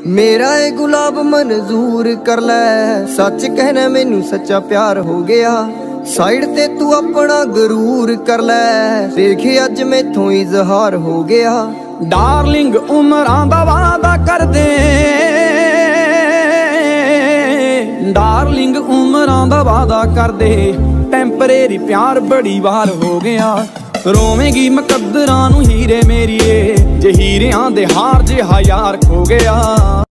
मेरा ए गुलाब मंजूर कर लै, सच कहना मैनू सच्चा प्यार हो गया। साइड ते तू अपना गरूर कर लै, देखी अज मैथों इजहार हो गया। डार्लिंग उमरां दा वादा कर दे, डार्लिंग उमरां दा वादा कर दे, टैंपरेरी प्यार बड़ी बार हो गया। रोवेगी मुकद्दरां नूं हीरे मेरीए, जे हीरियां दे हार जिहा यार खो गया।